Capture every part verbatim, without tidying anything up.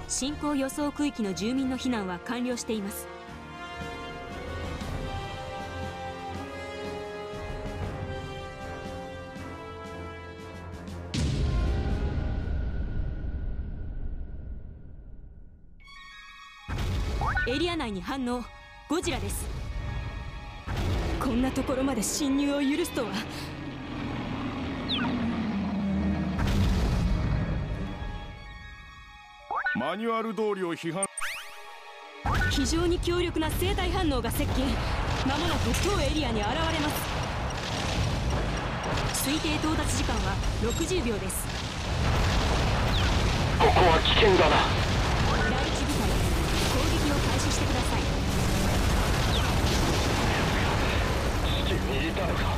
侵攻予想区域の住民の避難は完了しています。エリア内に反応。ゴジラです。こんなところまで侵入を許すとは。 マニュアル通りを批判。 非常に強力な生体反応が接近。間もなく当エリアに現れます。推定到達時間はろくじゅうびょうです。 ここは危険だな。 第一部隊、攻撃を開始してください。 地球にいたのか。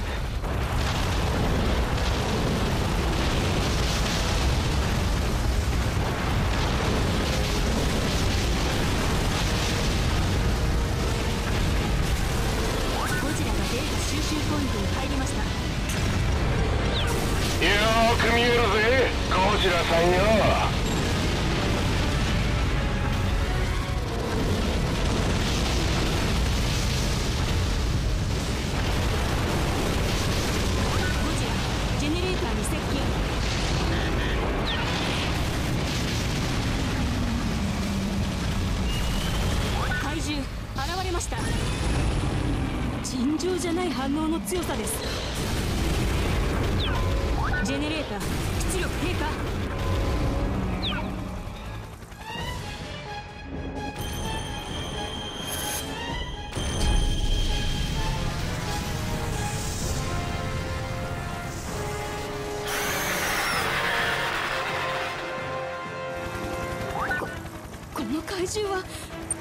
収集ポイントに入りました。 よーく見えるぜ、ゴジラさんよ。 ゴジラ、ジェネレーターに接近。怪獣現れました。尋常じゃない反応の強さです。ジェネレーター出力低下。こ、この怪獣は。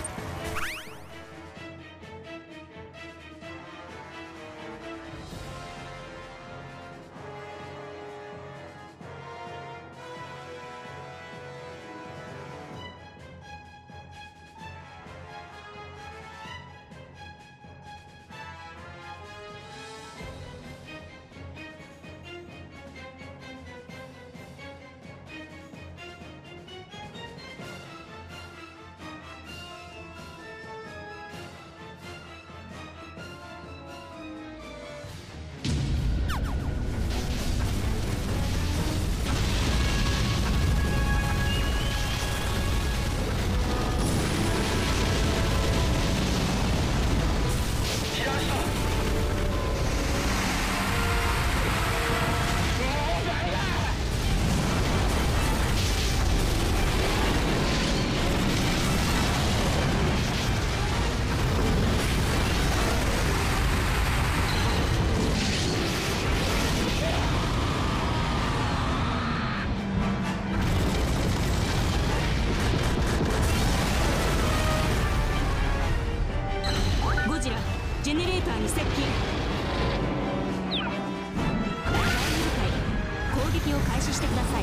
ジェネレーターに接近。第二部隊、攻撃を開始してください。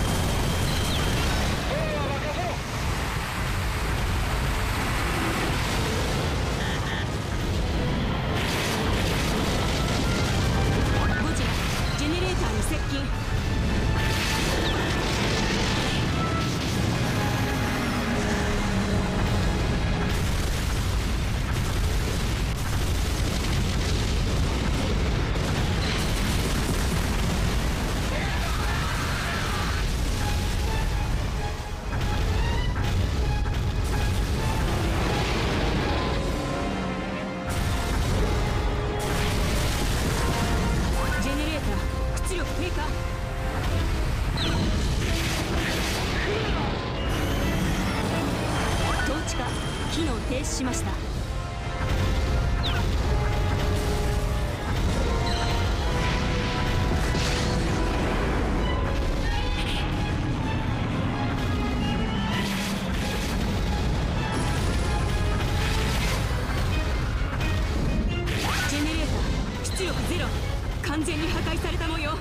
ゴジラ、ジェネレーターに接近。機能停止しました。ジェネレーター出力ゼロ、完全に破壊された模様。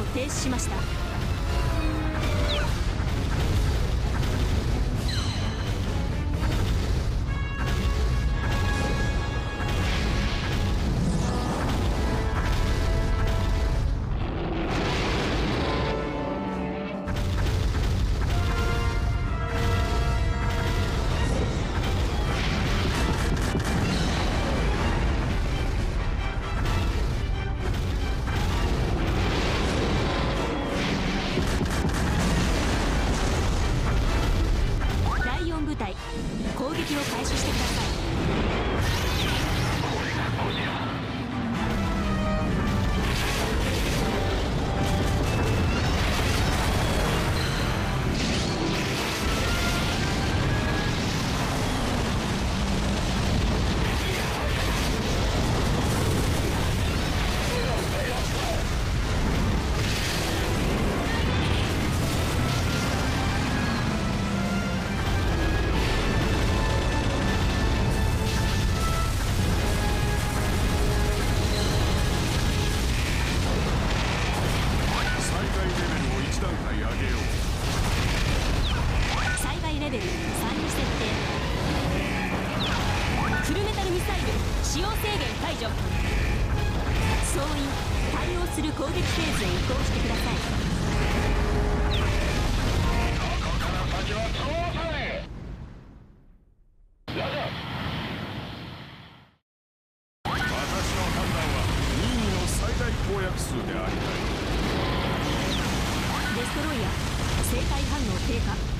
能停止しました。攻撃を開始してください。レベルさんに設定。フルメタルミサイル使用制限解除。総員対応する攻撃フェーズへ移行してください。 ここから先は通さねえ。ラジャー。 私の判断は任意の最大公約数でありたい。 デストロイヤー生体反応低下。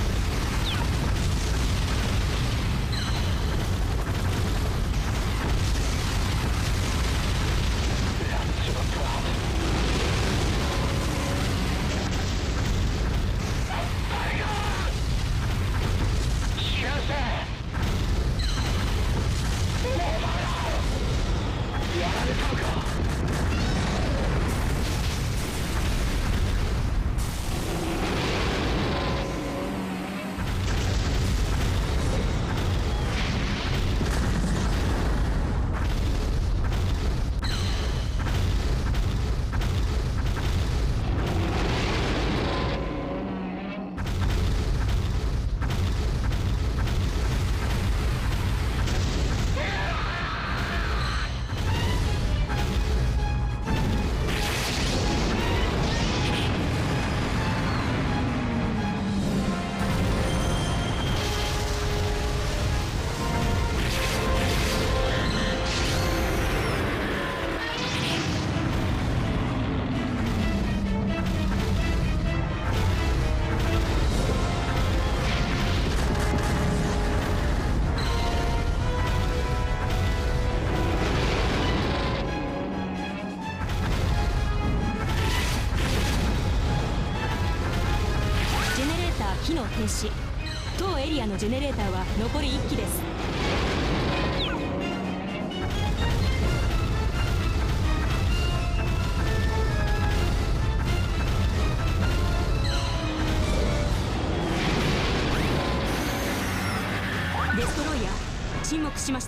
機能停止。当エリアのジェネレーターは残りいっきです。デストロイヤー沈黙しました。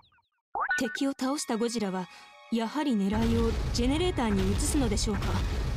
敵を倒したゴジラはやはり狙いをジェネレーターに移すのでしょうか。